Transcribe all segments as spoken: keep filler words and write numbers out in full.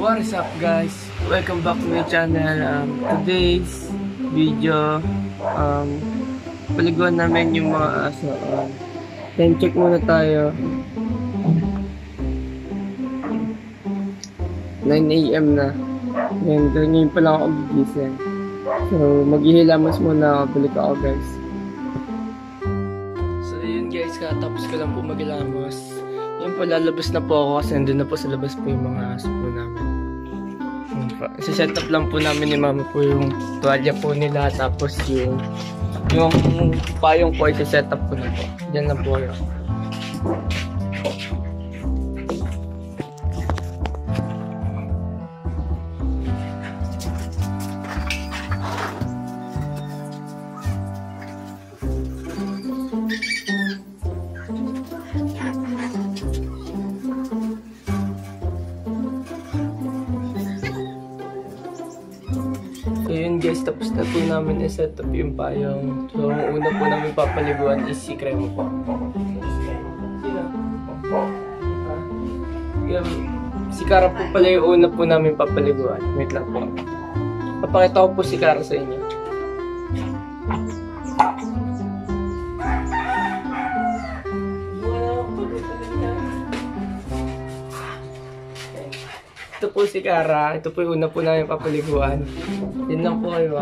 What is up guys? Welcome back to my channel. Um, today's video, um, paliguan namin yung mga aso. Um, time check muna tayo. nine A M na. Then, ngayon pa lang ako gigising. So, maghihilamos muna ako. Balik ako guys. So, yun guys. Katapos ko lang po maghilamos. Yun po, lalabas na po ako kasi nandun na po sa labas po yung mga aso po namin. Isa-set up lang po namin ni mama po yung tuwalya po nila. Tapos yung yung payong po isa-set up po na po. Diyan lang po yun. So yun guys, tapos na po namin i-set up yung payong. So ang una po namin papaliguan is si Cremo po. Sino? Ha? Si Cara po pala yung una po namin papaliguan. Wait lang po. Papakita ko po si Cara sa inyo. Ito po si Cara. Ito po yung una po namin papaliguan. Yun lang po kayo ah.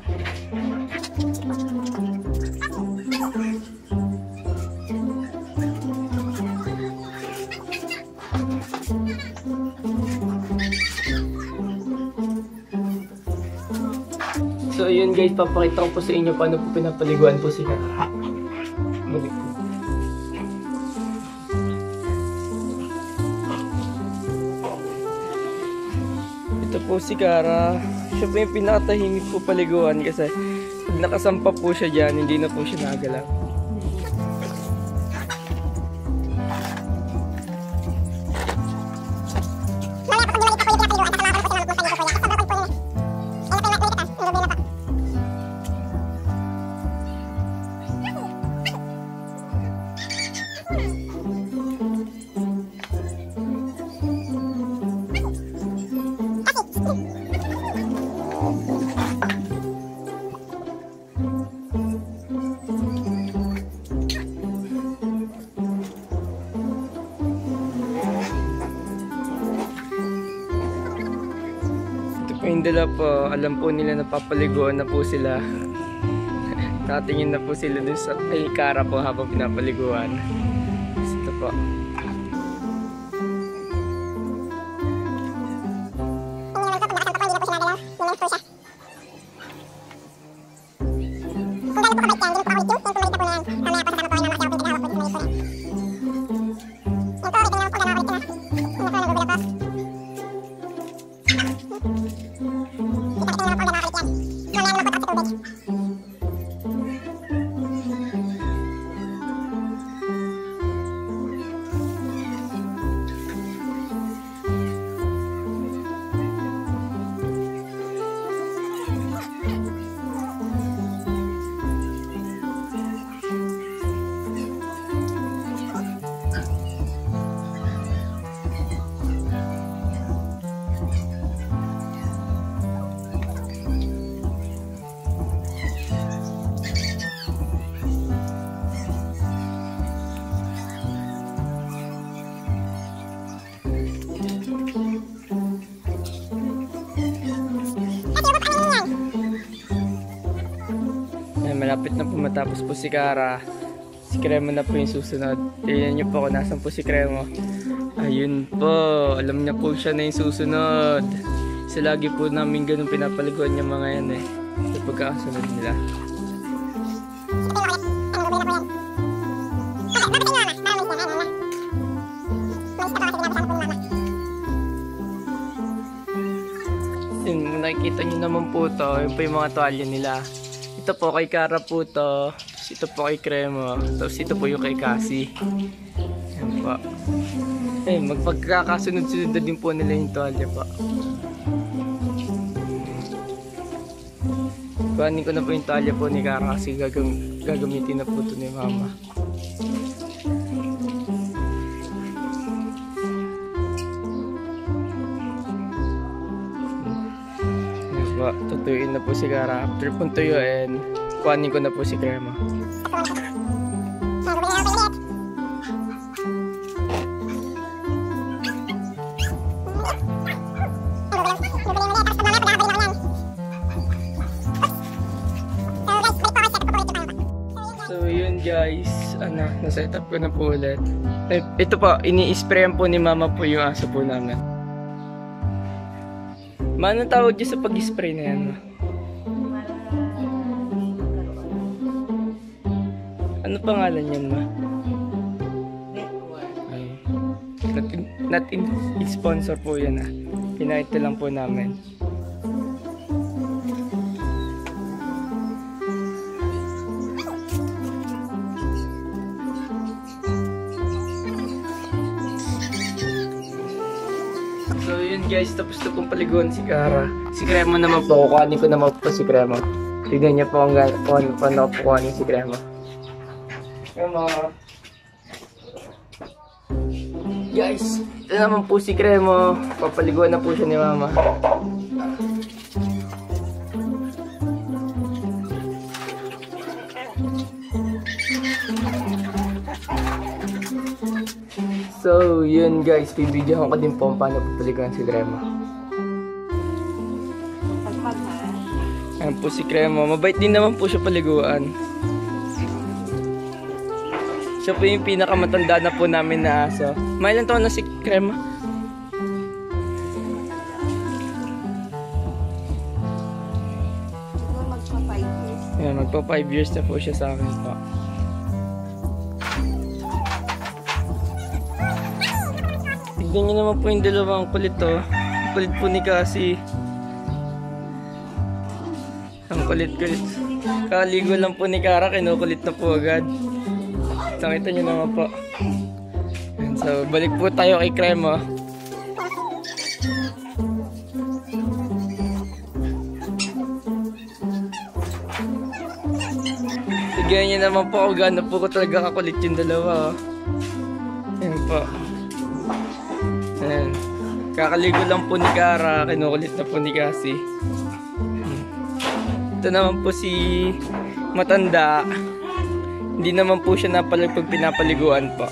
So yun guys, papakita ko po sa inyo paano po pinapaliguan po si Cara. Balik po. Ito po si Cara. Siya po yung pinakatahimik po paliguan kasi pag nakasampa po siya dyan, hindi na po siya nagalaw. Yung dala po, alam po nila na papaliguan na po sila. Nakatingin na po sila dun sa kay Cara po habang pinapaliguan. Ito po. Malapit na po matapos po si Cara. Si Cremo na po yung susunod. Tingnan nyo po kung nasan po si Cremo. Ayun po. Alam niya po siya na yung susunod. Kasi lagi po namin ganun pinapaliguan yung mga yan eh. Sa pagkakasunod nila. Yun, nakikita nyo naman po to. Yun po yung mga tuwalya nila. Ito po kay Cara po to. Ito po kay Cremo. Tapos ito po yung kay Cassie. Yan po. Eh, magpagkakasunod-sunod din po nila yung tuwalya po. Kuhanin ko na po yung tuwalya po ni Cara kasi gagam gagamitin na po ito ni Mama. po. Tutuyuin na po si Kara. After pong tuyuin, kuhanin ko na po si Crema. So yun guys, ano, na-set up ko na po ulit. Eh, ito po, ini-sprayan po ni mama po yung aso po namin. Ma, anong tawag dyan sa pag-spray na yan, ma? Ano pangalan yan, ma? Ay, not in, not in, in sponsor po yan, ah. Pinakita lang po namin. So yun guys, tapos na pong paliguan si Kara. Si Crema naman po, kukuhanin ko naman po si Crema. Tignan niya po ang kuhan, paano ko kukuhanin si Crema. Crema. Guys, ito naman po si Crema. Papaliguan na po siya ni mama. So, yun guys, bibidyohan ko din po kung paano papaliguan si Crema. Ayan po si Crema. Mabait din naman po siya paliguan. Siya po yung pinakamatanda na po namin na aso. May ilang taon na si Crema? Magpa five years. Ayan, magpa five years na po siya sa akin po. Tignan nyo naman po yung dalawang kulit to. Kulit po ni Cassie. Ang kulit-kulit. Kaligo lang po ni Kara, kinukulit na po agad. Nakita nyo naman po. And so, balik po tayo kay Crema. Tignan nyo naman po kung gaano po ko talaga kakulit yung dalawa. Ayan po. Ayan. Kakaligo lang po ni Kara, kinukulit na po ni Cassie. Ito naman po si matanda. Hindi naman po siya napalag pag pinapaliguan po.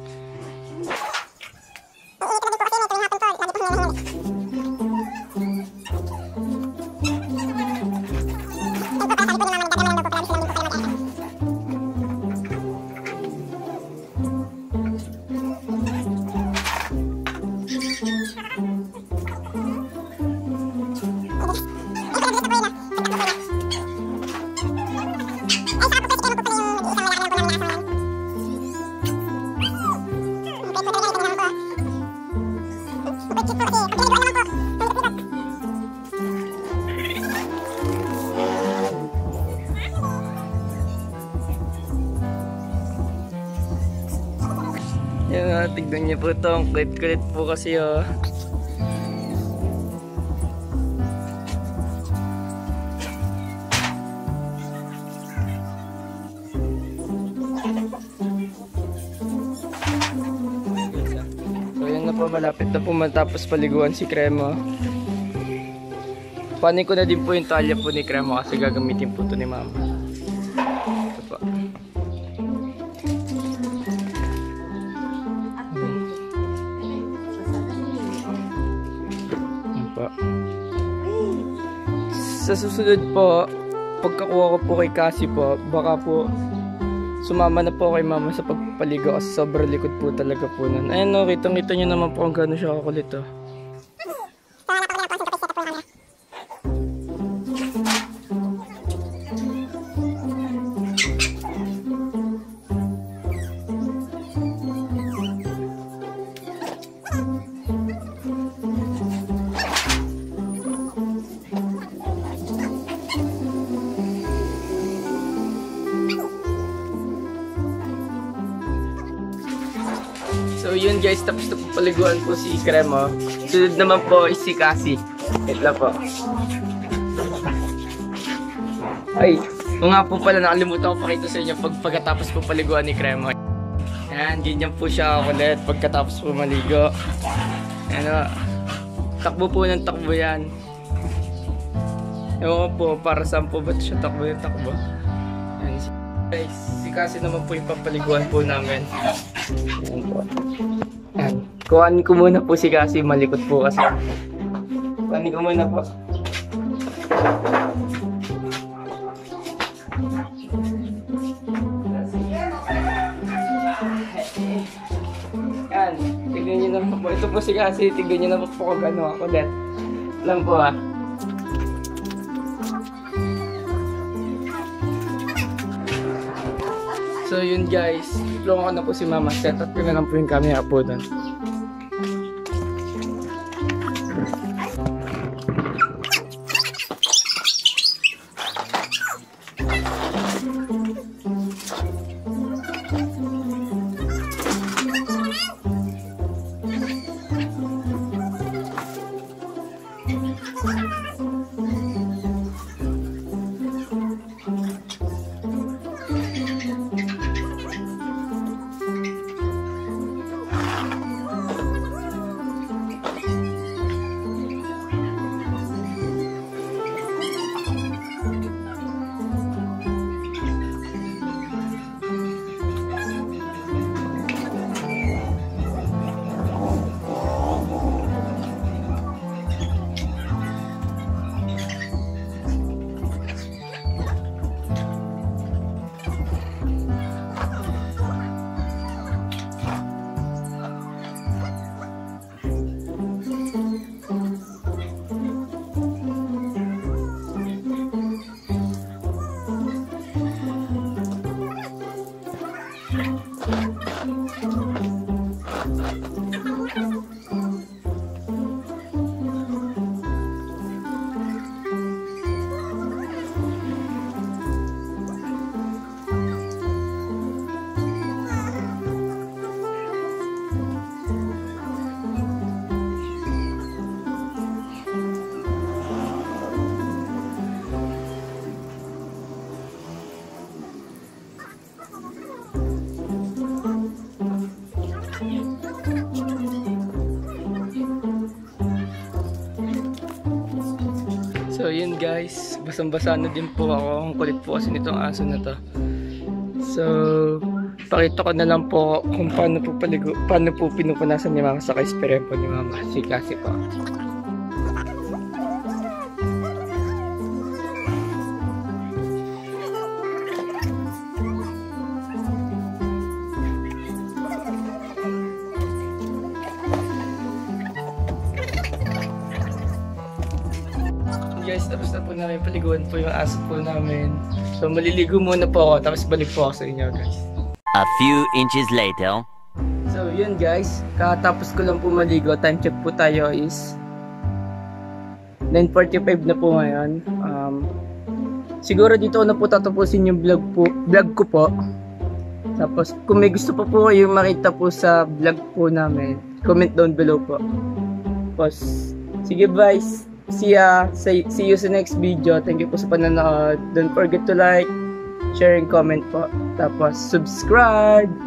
Yan na, tignan niyo po ito. Ang kulit-kulit po kasi oh. So yan na po, malapit na po matapos paliguan si Crema. Panin ko na din po yung talya po ni Crema kasi gagamitin po ito ni mama. Ito po. Sa susunod po, pagkakuha ko po kay Cassie po, baka po sumama na po kay mama sa pagpaligo kasi sobrang likod po talaga po nun. Ayan o, kitang-kita nyo naman po kung gano'n siya kakulit o. So yun guys, tapos na po paliguan po si Crema. Sunod naman po is si Cassie. Wait lang po. Ay, o nga po pala, nakalimutan ko pakita sa inyo pag pagkatapos po paliguan ni Crema. Ayan, ganyan po siya ulit pagkatapos po maligo. Ayan o, takbo po ng takbo yan. Ewan ko po, para saan po ba siya takbo yung takbo. Yan, si, guys, si Cassie naman po yung papaliguan po namin. Yan po. Yan. Kuhanin ko muna po si Cassie, malikot po kasi. Kuhanin ko muna po. Yan, tignan nyo naman po. Ito po si Cassie, tignan nyo naman po kung gano'n ako net. Lang po ah. So yun guys, tulungan ko na po si Mama. Set up ko na lang po yung camera po doon. So yun guys, basang-basa na din po ako. Ang kulit po kasi nitong aso na to. So, pakita ko na lang po kung paano po paligo, paano po pinupunasan ni Mama sa kaispere po ni Mama. Si Cassie po. Guys, tapos na po namin paliguan po yung aso po namin. So maliligo muna po ako, tapos balik po ako sa inyo guys. A few inches later. So yun guys, katapos ko lang po maligo. Time check po tayo is nine forty-five na po ngayon. um, Siguro dito na po tatapusin yung vlog, po, vlog ko po. Tapos kung may gusto pa po kayong makita po sa vlog po namin, comment down below po. Tapos sige guys, see ya, see you sa next video. Thank you po sa panonood. Don't forget to like, share, and comment po. Tapos subscribe.